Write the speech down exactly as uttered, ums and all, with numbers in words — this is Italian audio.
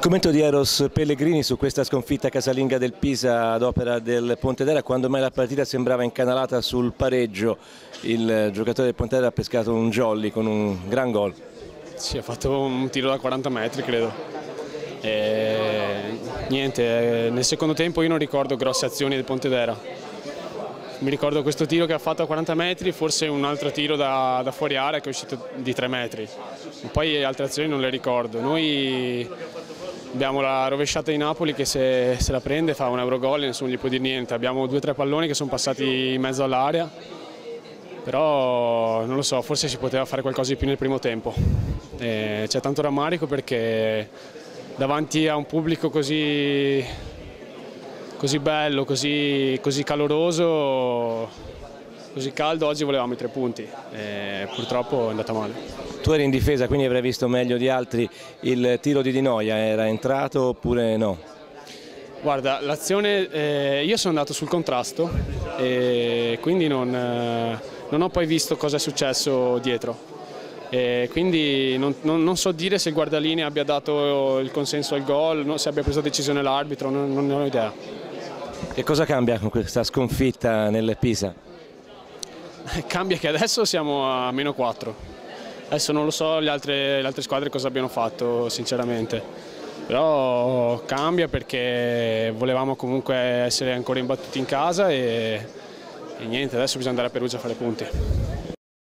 commento di Eros Pellegrini su questa sconfitta casalinga del Pisa ad opera del Pontedera, quando mai la partita sembrava incanalata sul pareggio. Il giocatore del Pontedera ha pescato un jolly con un gran gol. Sì, ha fatto un tiro da quaranta metri credo. E niente, nel secondo tempo io non ricordo grosse azioni del Pontedera. Mi ricordo questo tiro che ha fatto a quaranta metri, forse un altro tiro da, da fuori area che è uscito di tre metri. Poi altre azioni non le ricordo. Noi abbiamo la rovesciata di Napoli che se, se la prende fa un Eurogol e nessuno gli può dire niente. Abbiamo due o tre palloni che sono passati in mezzo all'area, però non lo so, forse si poteva fare qualcosa di più nel primo tempo. C'è tanto rammarico perché davanti a un pubblico così, così bello, così, così caloroso, così caldo, oggi volevamo i tre punti e purtroppo è andata male. Tu eri in difesa, quindi avrai visto meglio di altri il tiro di Di Noia, era entrato oppure no? Guarda, l'azione, eh, io sono andato sul contrasto e quindi non, eh, non ho poi visto cosa è successo dietro. E quindi non, non, non so dire se il guardalinee abbia dato il consenso al gol, no, se abbia preso decisione l'arbitro, non, non ne ho idea. Che cosa cambia con questa sconfitta nel Pisa? Cambia che adesso siamo a meno quattro. Adesso non lo so le altre, le altre squadre cosa abbiano fatto sinceramente, però cambia perché volevamo comunque essere ancora imbattuti in casa e, e niente, adesso bisogna andare a Perugia a fare punti.